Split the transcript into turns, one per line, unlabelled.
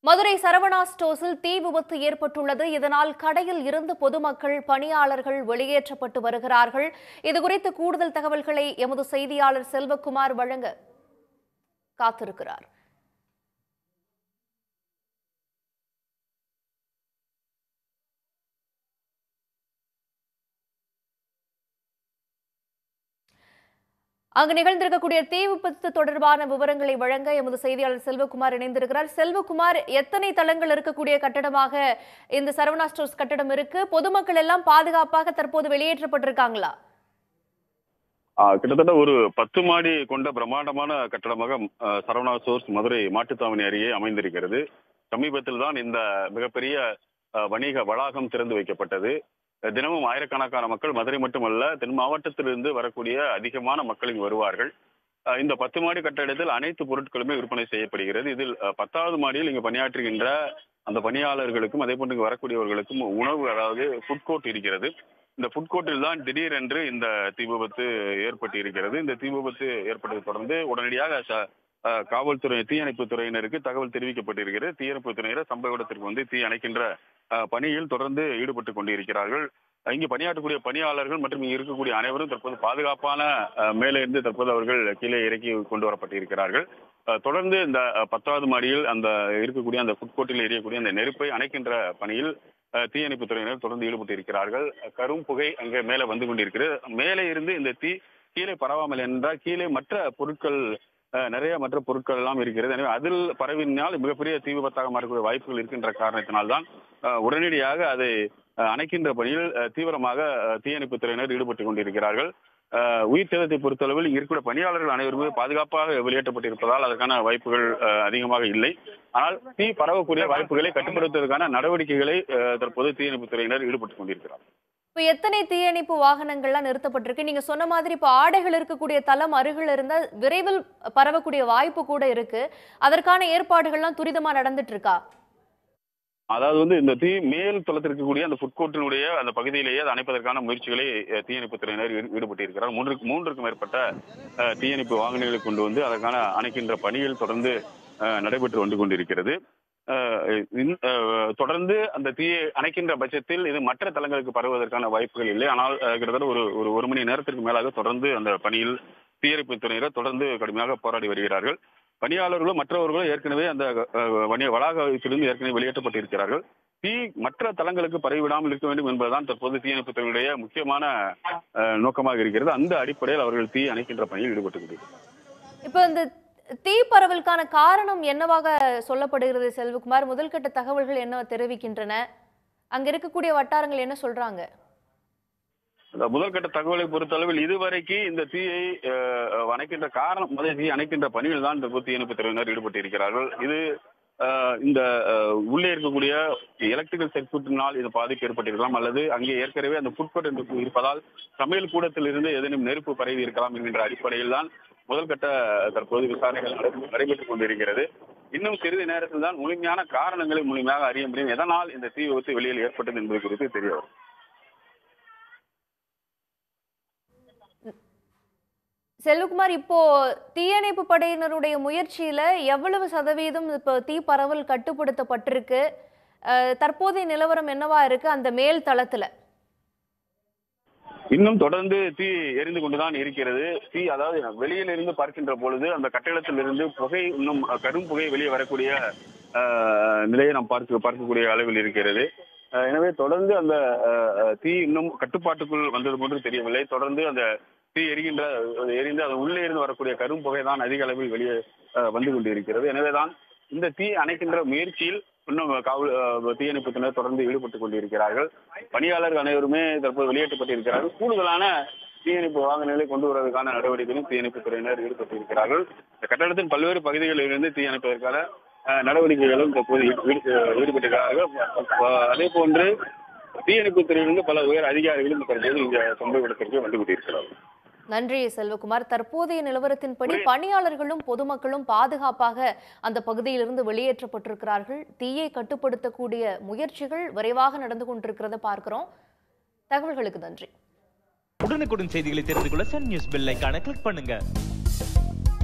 மதுரை சரவணா ஸ்டோர்ஸில் தீ விபத்து ஏற்பட்டுள்ளது. இதனால் கடையில் இருந்து பொதுமக்கள், பணியாளர்கள் வெளியேற்றப்பட்டு வருகிறார்கள். இதுகுறித்து கூடுதல் தகவல்களை எமது செய்தியாளர் செல்வகுமார் வழங்க காத்திருக்கிறார். அங்கு நிகழ்ந்திருக்கக்கூடிய தீ விபத்து தொடர்பான விவரங்களை வழங்க எமது செய்தியாளர் செல்வகுமார் இணைந்திருக்கிறார். செல்வகுமார், எத்தனை தளங்கள் இருக்கக்கூடிய கட்டடமாக இந்த சரவணா ஸ்டோர்ஸ் கட்டடம் இருக்கு? பொதுமக்கள் எல்லாம் பாதுகாப்பாக தற்போது வெளியேற்றப்பட்டிருக்காங்களா?
கிட்டத்தட்ட ஒரு 10 மாடி கொண்ட பிரம்மாண்டமான கட்டடமாக சரவணா ஸ்டோர்ஸ் மதுரை மாட்டுத்தாவணி அருகே அமைந்திருக்கிறது. சமீபத்தில் தான் இந்த மிகப்பெரிய வணிக வளாகம் திறந்து வைக்கப்பட்டது. தினமும் ஆயிரக்கணக்கான மக்கள், மதுரை மட்டுமல்ல தென் மாவட்டத்திலிருந்து வரக்கூடிய அதிகமான மக்கள் இங்கு வருவார்கள். இந்த 10 மாடி கட்டடத்தில் அனைத்து பொருட்களுமே விற்பனை செய்யப்படுகிறது. இதில் 10வது மாடியில் இங்கு பணியாற்றுகின்ற அந்த பணியாளர்களுக்கும் அதே போன்று இங்கு வரக்கூடியவர்களுக்கும் உணவு, அதாவது ஃபுட் கோர்ட் இருக்கிறது. இந்த ஃபுட் கோர்ட்டில் தான் திடீரென்று இந்த தீ விபத்து ஏற்பட்டு இருக்கிறது. இந்த தீ விபத்து ஏற்பட்டதை தொடர்ந்து உடனடியாக காவல்துறை, தீயணைப்பு துறையினருக்கு தகவல் தெரிவிக்கப்பட்டிருக்கிறது. தீயணைப்பு துறையினர் சம்பவ இடத்திற்கு வந்து தீ அணைக்கின்ற பணியில் தொடர்ந்து ஈடுபட்டு கொண்டிருக்கிறார்கள். இங்கு பணியாற்றக்கூடிய பணியாளர்கள் மற்றும் இங்கு இருக்கக்கூடிய அனைவரும் தற்போது பாதுகாப்பான மேலே இருந்து தற்போது அவர்கள் கீழே இறக்கி கொண்டு வரப்பட்டிருக்கிறார்கள். தொடர்ந்து இந்த 10வது மாடியில் அந்த இருக்கக்கூடிய அந்த ஃபுட் கோர்ட்டில் எரியக்கூடிய அந்த நெருப்பை அணைக்கின்ற பணியில் தீயணைப்பு துறையினர் தொடர்ந்து ஈடுபட்டு இருக்கிறார்கள். கரும் புகை அங்கே மேலே வந்து கொண்டிருக்கிறது. மேலே இருந்து இந்த தீ கீழே பரவாமல் என்றால் கீழே மற்ற பொருட்கள், நிறைய மற்ற பொருட்கள் எல்லாம் இருக்கிறது. எனவே அதில் பரவினால் மிகப்பெரிய தீ விபத்தாக மாறக்கூடிய வாய்ப்புகள் இருக்கின்ற காரணத்தினால்தான் உடனடியாக அதை அணைக்கின்ற பணியில் தீவிரமாக தீயணைப்பு துறையினர் ஈடுபட்டுக் கொண்டிருக்கிறார்கள். உயிர் சேதத்தை பொறுத்தளவில் இருக்கக்கூடிய பணியாளர்கள் அனைவருமே பாதுகாப்பாக வெளியேற்றப்பட்டிருப்பதால் அதற்கான வாய்ப்புகள் அதிகமாக இல்லை. ஆனால் தீ பரவக்கூடிய வாய்ப்புகளை கட்டுப்படுத்துவதற்கான நடவடிக்கைகளை தற்போது தீயணைப்பு துறையினர் ஈடுபட்டுக் கொண்டிருக்கிறார்.
இப்ப எத்தனை தீயணைப்பு வாகனங்கள்லாம் நிறுத்தப்பட்டிருக்கு? நீங்க சொன்ன மாதிரி இப்ப ஆடைகள் இருக்கக்கூடிய தளம் அருகில் இருந்தால் விரைவில் பரவக்கூடிய வாய்ப்பு கூட இருக்கு. அதற்கான ஏற்பாடுகள்லாம் துரிதமா நடந்துட்டு இருக்கா?
அதாவது வந்து இந்த தீ மேல் தளத்தில் இருக்கக்கூடிய அந்த ஃபுட் கோர்ட்டினுடைய அந்த பகுதியிலேயே அதை அணைப்பதற்கான முயற்சிகளை தீயணைப்பு துறையினர் ஈடுபட்டிருக்கிறார். மூன்றுக்கும் மேற்பட்ட தீயணைப்பு வாகனங்களை கொண்டு வந்து அதற்கான அணைக்கின்ற பணிகள் தொடர்ந்து நடைபெற்று வந்து கொண்டிருக்கிறது. தொடர்ந்து அந்த தீயை அணைக்கின்ற பட்சத்தில் இது மற்ற தளங்களுக்கு பரவுவதற்கான வாய்ப்புகள் இல்லை. ஆனால் கிட்டத்தட்ட ஒரு மணி நேரத்திற்கு மேலாக தொடர்ந்து அந்த பணியில் தீயணைப்பு துறையினர் தொடர்ந்து கடுமையாக போராடி வருகிறார்கள். பணியாளர்களும் மற்றவர்களும் ஏற்கனவே அந்த வளாகத்திலிருந்து ஏற்கனவே வெளியேற்றப்பட்டிருக்கிறார்கள். தீ மற்ற தளங்களுக்கு பரவிவிடாமல் இருக்க வேண்டும் என்பதுதான் தற்போது தீயணைப்பு துறையுடைய முக்கியமான நோக்கமாக இருக்கிறது. அந்த அடிப்படையில் அவர்கள் தீ அணைக்கின்ற பணியில் ஈடுபட்டு
இப்ப இந்த தீ பரவலுக்கான காரணம் என்னவாக சொல்லப்படுகிறது செல்வகுமார்? முதல்கட்ட தகவல்கள் என்ன தெரிவிக்கின்றன? அங்க இருக்கக்கூடிய வட்டாரங்கள் என்ன சொல்றாங்க?
முதல்கட்ட தகவலை பொறுத்தளவில் இதுவரைக்கு இந்த தீயை அணைக்கின்ற காரணம், முதல் தீ அணைக்கின்ற பணியில் தான் தீயணைப்பு துறையினர் ஈடுபட்டு இருக்கிறார்கள். இது இந்த உள்ளே இருக்கக்கூடிய எலக்ட்ரிக்கல் சர்க்யூட்டினால் இது பாதிப்பு ஏற்பட்டிருக்கலாம், அல்லது அங்கே ஏற்கனவே அந்த ஃபுட் கோர்ட் இருப்பதால் சமையல் கூடத்தில் இருந்து ஏதேனும் நெருப்பு பரவி இருக்கலாம் என்கின்ற அடிப்படையில் தான் முதல்கட்ட தற்போது விசாரணைகள் நடைபெற்றுக் கொண்டிருக்கிறது. இன்னும் சிறிது நேரத்தில் தான் முழுமையான காரணங்களை முழுமையாக அறிய முடியும். எதனால் இந்த தீ விபத்து வெளியில் ஏற்பட்டது என்பது குறித்து தெரிய வரும்.
செல்வகுமார், இப்போ தீயணைப்பு படையினருடைய முயற்சியில எவ்வளவு சதவீதம் இப்போ தீ பரவல் கட்டுப்படுத்தப்பட்டிருக்கு? தற்போதைய நிலவரம் என்னவா இருக்கு அந்த மேல் தளத்துல?
இன்னும் தொடர்ந்து தீ எரிந்து கொண்டுதான் இருக்கிறது. தீ, அதாவது வெளியில இருந்து பார்க்கின்ற பொழுது அந்த கட்டிடத்தில் இருந்து புகை, இன்னும் கடும் புகை வெளியே வரக்கூடிய நிலையை நாம் பார்க்கக்கூடிய அளவில் இருக்கிறது. எனவே தொடர்ந்து அந்த தீ இன்னும் கட்டுப்பாட்டுக்குள் வந்தது போன்று தெரியவில்லை. தொடர்ந்து அந்த தீ எரிந்து அது உள்ளே இருந்து வரக்கூடிய கரும் புகை தான் அதிக அளவில் வெளியே வந்து கொண்டிருக்கிறது. எனவேதான் இந்த தீ அணைக்கின்ற முயற்சியில் இன்னும் தீயணைப்புத்தினர் தொடர்ந்து ஈடுபட்டுக் கொண்டிருக்கிறார்கள். பணியாளர்கள் அனைவருமே தற்போது வெளியேற்றப்பட்டிருக்கிறார்கள். கூடுதலான தீயணைப்பு வாகனங்களை கொண்டு வருவதற்கான நடவடிக்கையிலும் தீயணைப்பு துறையினர் ஈடுபட்டிருக்கிறார்கள். இந்த கட்டடத்தின் பல்வேறு பகுதிகளில் இருந்து தீயணைப்பதற்கான நடவடிக்கைகளும் தற்போது ஈடுபட்டிருக்கிறார்கள். அதே போன்று தீயணைப்பு துறையிலிருந்து பல உயர் அதிகாரிகளும் தற்போது இந்த சம்பவ இடத்திற்கு வந்து கொண்டிருக்கிறார்கள்.
நன்றி செல்வகுமார். தற்போதைய நிலவரத்தின்படி பணியாளர்களும் பொதுமக்களும் பாதுகாப்பாக அந்த பகுதியிலிருந்து வெளியேற்றப்பட்டிருக்கிறார்கள். தீயை கட்டுப்படுத்தக்கூடிய முயற்சிகள் விரைவாக நடந்து கொண்டிருக்கிறத பார்க்கிறோம். தகவல்களுக்கு நன்றி.
உடனுக்குடன் செய்திகளை தெரிந்து கொள்ள சன் நியூஸ் பெல் ஐகானை கிளிக் பண்ணுங்க.